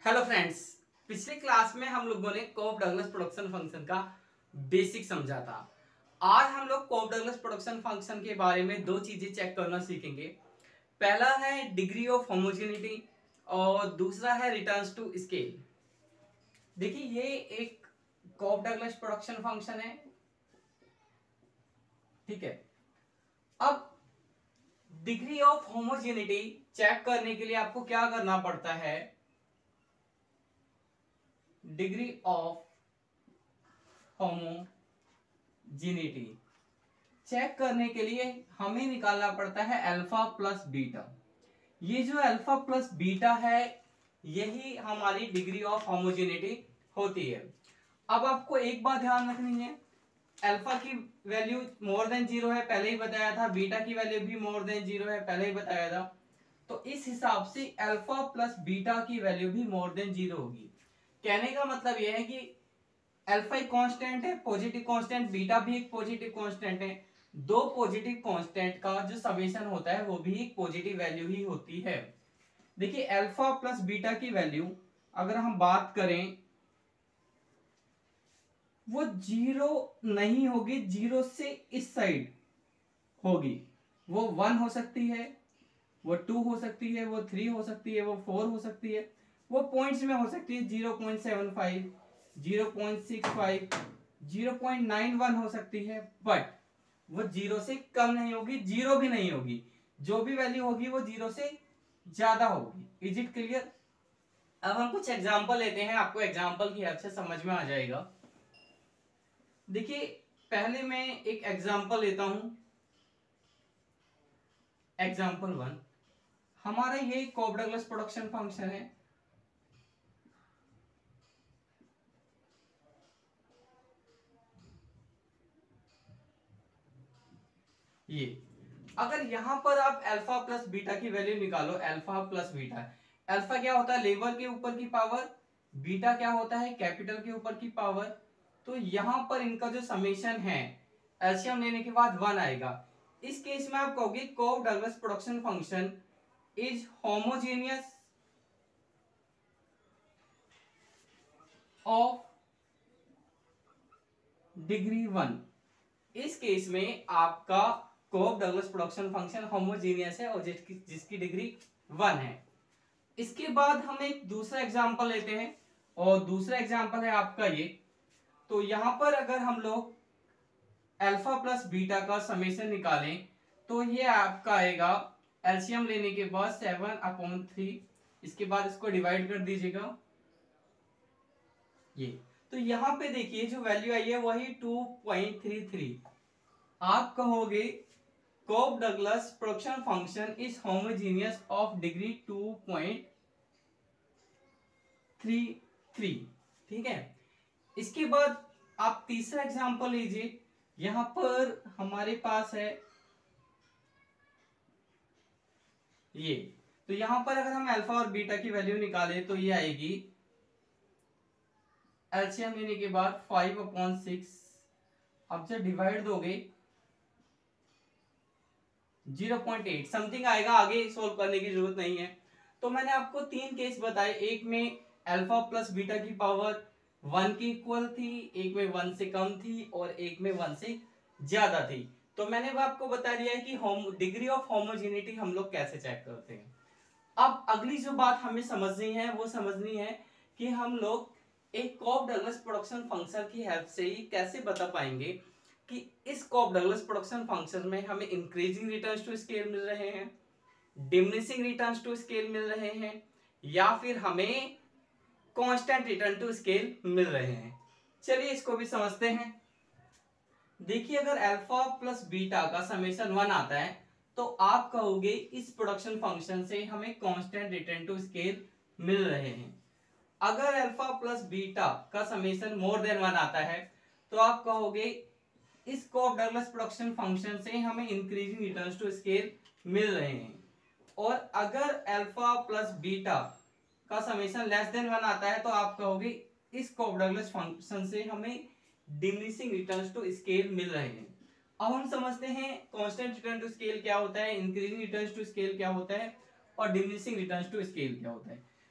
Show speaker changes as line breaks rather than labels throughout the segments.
Hello friends. पिछले class में हम लोगों ने कोप डगलस प्रोडक्शन फंक्शन का बेसिक समझा था। आज हम लोग कोप डगलस प्रोडक्शन फंक्शन के बारे में दो चीजें चेक करना सीखेंगे। पहला है डिग्री ऑफ होमोजेनिटी और दूसरा है रिटर्न्स टू स्केल। देखिए ये एक कोप डगलस प्रोडक्शन फंक्शन है, ठीक है। अब डिग्री ऑफ होमोजेनिटी चेक करने के लिए आपको क्या करना पड़ता है? डिग्री ऑफ होमोजेनिटी चेक करने के लिए हमें निकालना पड़ता है अल्फा प्लस बीटा। ये जो अल्फा प्लस बीटा है यही हमारी डिग्री ऑफ होमोजेनिटी होती है। अब आपको एक बात ध्यान रखनी है, अल्फा की वैल्यू मोर देन जीरो है, पहले ही बताया था। बीटा की वैल्यू भी मोर देन जीरो है, पहले ही बताया था। तो इस हिसाब से अल्फा प्लस बीटा की वैल्यू भी मोर देन जीरो होगी। कहने का मतलब यह है कि अल्फा एक कांस्टेंट है, पॉजिटिव कांस्टेंट, बीटा भी एक पॉजिटिव कांस्टेंट है। दो पॉजिटिव कांस्टेंट का जो समेशन होता है वो भी एक पॉजिटिव वैल्यू ही होती है। देखिए अल्फा प्लस बीटा की वैल्यू अगर हम बात करें वो जीरो नहीं होगी, जीरो से इस साइड होगी। वो वन हो सकती है, वो टू हो सकती है, वो थ्री हो सकती है, वो फोर हो सकती है, वो पॉइंट्स में हो सकती है। 0.75, 0.65, 0.91 हो सकती है, बट वो जीरो से कम नहीं होगी, जीरो भी नहीं होगी। जो भी वैल्यू होगी वो जीरो से ज्यादा होगी। Is it clear? अब हम कुछ एग्जांपल लेते हैं, आपको एग्जांपल की हेल्प से समझ में आ जाएगा। देखिए पहले मैं एक एग्जांपल लेता हूं। एग्जांपल वन, हमारा ये कोप डगलस प्रोडक्शन फंक्शन है। ये अगर यहां पर आप अल्फा प्लस बीटा की वैल्यू निकालो, अल्फा प्लस बीटा, अल्फा क्या होता है लेबर के ऊपर की पावर, बीटा क्या होता है कैपिटल के ऊपर की पावर। तो यहां पर इनका जो समेशन है एलसीएम लेने के बाद वन आएगा। इस केस में आप कहोगे Cobb Douglas production function is homogeneous of degree one. इस केस में आपका Cobb Douglas production function homogeneous है और जिसकी डिग्री वन है। इसके बाद हम एक दूसरा एग्जांपल लेते हैं और दूसरा एग्जांपल है आपका ये। तो यहां पर अगर हम लोग अल्फा प्लस बीटा का समेशन निकालें तो ये आपका आएगा एलसीएम लेने के बाद 7/3। इसके बाद इसको डिवाइड कर दीजिएगा ये। तो यहां पे देखिए जो वैल्यू आई है वही 2.33। आप कहोगे Cobb Douglas production function is homogeneous of degree 2.33, ठीक है। इसके बाद आप तीसरा एग्जांपल लीजिए। यहां पर हमारे पास है ये। तो यहां पर अगर हम अल्फा और बीटा की वैल्यू निकाले तो ये आएगी एलसीएम लेने के बाद 5/6। अब जब डिवाइड दोगे 0.8 समथिंग आएगा, आगे सोल्व करने की जरूरत नहीं है। तो मैंने आपको तीन केस बताए, एक में अल्फा प्लस बीटा की पावर वन की इक्वल थी, एक में वन से कम थी और एक में वन से ज्यादा थी। तो मैंने वो आपको बता दिया है कि डिग्री ऑफ होमोजेनिटी हम लोग कैसे चेक करते हैं। अब अगली जो बात हमें समझनी है वो समझनी है कि हम लोग एक कोप डगलस प्रोडक्शन फंक्शन की हेल्प से ही कैसे बता पाएंगे कि इस कोप डगलस प्रोडक्शन फंक्शन में हमें इंक्रीजिंग रिटर्न्स टू स्केल मिल रहे हैं, डिमिनिशिंग रिटर्न्स टू स्केल मिल रहे हैं, या फिर हमें कांस्टेंट रिटर्न टू स्केल मिल रहे हैं। चलिए इसको भी समझते हैं। देखिए अगर अल्फा प्लस बीटा का समेशन वन आता है तो आप कहोगे इस प्रोडक्शन फंक्शन से हमें कांस्टेंट रिटर्न टू स्केल मिल रहे हैं। अगर अल्फा प्लस बीटा का समेशन मोर देन वन आता है तो आप कहोगे इस कोप डगलस प्रोडक्शन फंक्शन से हमें इंक्रीजिंग रिटर्न्स टू स्केल मिल रहे हैं। और अगर अल्फा प्लस बीटा का समेशन लेस देन वन आता है तो आप कहोगे इस कोप डगलस फंक्शन से हमें डिमिनिशिंग रिटर्न्स टू स्केल मिल रहे हैं। अब हम समझते हैं कांस्टेंट रिटर्न टू स्केल क्या होता है, इंक्रीजिंग रिटर्न्स टू स्केल क्या होता है और डिमिनिशिंग रिटर्न्स टू स्केल क्या होता है।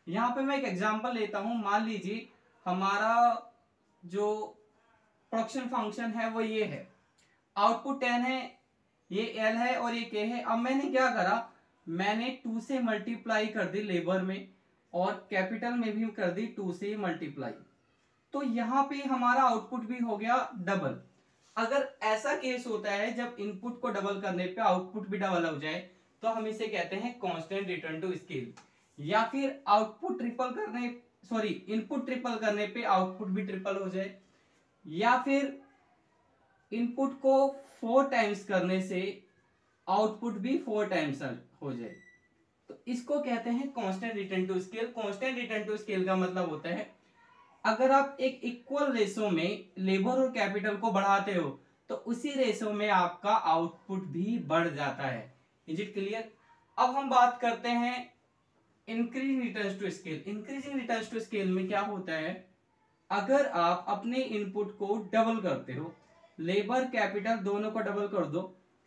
यहाँ पे मैं एक एग्जांपल लेता हूँ। मान लीजिए हमारा जो प्रोडक्शन फंक्शन है वो ये है, आउटपुट 10 है, ये एल है और ये के है। अब मैंने क्या करा, मैंने 2 से मल्टीप्लाई कर दी लेबर में और कैपिटल में भी कर दी 2 से मल्टीप्लाई। तो यहाँ पे हमारा आउटपुट भी हो गया डबल। अगर ऐसा केस होता है जब इनपुट को डबल करने पे आउटपुट भी डबल हो जाए तो हम इसे कहते हैं कांस्टेंट रिटर्न टू स्केल। या फिर आउटपुट ट्रिपल करने, सॉरी, इनपुट ट्रिपल करने पे आउटपुट भी ट्रिपल हो जाए, या फिर इनपुट को 4 टाइम्स करने से आउटपुट भी 4 टाइम्स हो जाए, तो इसको कहते हैं constant return to scale. Constant return to scale का मतलब होता है अगर आप एक इक्वल रेशो में लेबर और कैपिटल को बढ़ाते हो तो उसी रेशो में आपका आउटपुट भी बढ़ जाता है। Is it clear? अब हम बात करते हैं increasing returns to scale. Increasing returns to scale में क्या होता है, अगर आप अपने इनपुट को डबल करते हो, लेबर कैपिटल दोनों को डबल कर दो,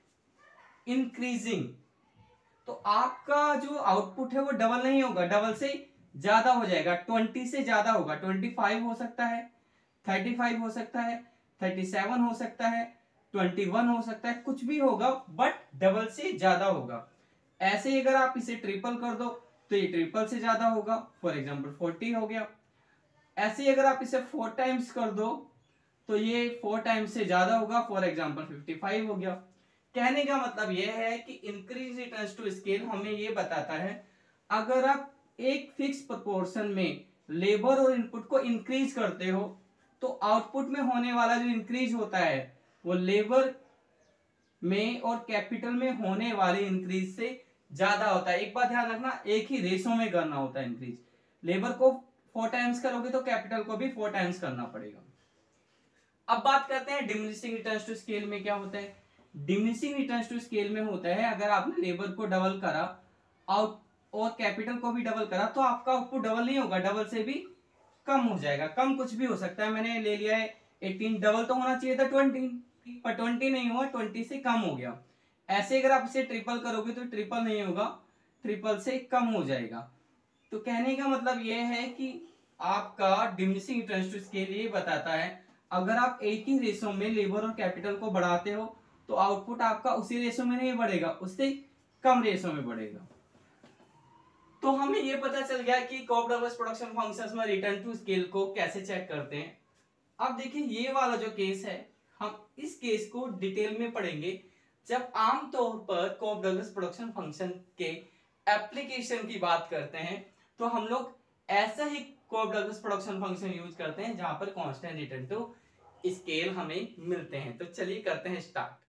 इंक्रीजिंग, तो आपका जो आउटपुट है वो डबल नहीं होगा, डबल से ज्यादा हो जाएगा, 20 से ज्यादा होगा। 25 हो सकता है, 35 हो सकता है, 37 हो सकता है, 21 हो सकता है, कुछ भी होगा बट डबल से ज्यादा होगा। ऐसे ही अगर आप इसे ट्रिपल कर दो तो ये ट्रिपल से ज्यादा होगा, फॉर एग्जाम्पल 40 हो गया। ऐसे ही अगर आप इसे 4 टाइम्स कर दो तो ये 4 टाइम्स से ज्यादा होगा, फॉर एग्जाम्पल 55 हो गया। कहने का मतलब यह है कि इंक्रीज रिटर्न्स टू स्केल हमें ये बताता है अगर आप एक फिक्स प्रोपोर्शन में लेबर और इनपुट को इंक्रीज करते हो तो आउटपुट में होने वाला जो इंक्रीज होता है वो लेबर में और कैपिटल में होने वाले इंक्रीज से ज्यादा होता है। एक बात ध्यान रखना, एक ही रेशो में करना होता है इंक्रीज। लेबर को 4 टाइम्स करोगे तो कैपिटल को भी 4 टाइम्स करना पड़ेगा। अब बात करते हैं डिमिनिशिंग रिटर्न्स टू स्केल में क्या होता है। डिमिनिशिंग रिटर्न्स टू स्केल में होता है अगर आपने लेबर को डबल करा आउट और कैपिटल को भी डबल करा तो आपका आउटपुट डबल नहीं होगा, डबल से भी कम हो जाएगा। कम कुछ भी हो सकता है, मैंने ले लिया है 18, डबल तो होना चाहिए था 20, पर 20 नहीं हुआ, 20 से कम हो गया। ऐसे अगर आप इसे ट्रिपल करोगे तो ट्रिपल नहीं होगा, ट्रिपल से कम हो जाएगा। तो कहने का मतलब यह है कि आपका डिमिनिशिंग रिटर्न्स टू स्केल ये बताता है अगर आप एक ही रेशो में लेबर और कैपिटल को बढ़ाते हो तो आउटपुट आपका उसी रेशो में नहीं बढ़ेगा, उससे कम रेशो में बढ़ेगा। तो हमें ये पता चल गया कि कॉफ डगलस प्रोडक्शन फंक्शंस में रिटर्न टू स्केल को कैसे चेक करते हैं। अब देखिए ये वाला जो केस है, हम इस केस को डिटेल में पढ़ेंगे जब आमतौर पर कॉफ डगलस प्रोडक्शन फंक्शन के एप्लीकेशन की बात करते हैं तो हम लोग ऐसा ही Cobb Douglas production function use करते हैं जहां पर कांस्टेंट रिटर्न टू स्केल हमें मिलते हैं। तो चलिए करते हैं स्टार्ट।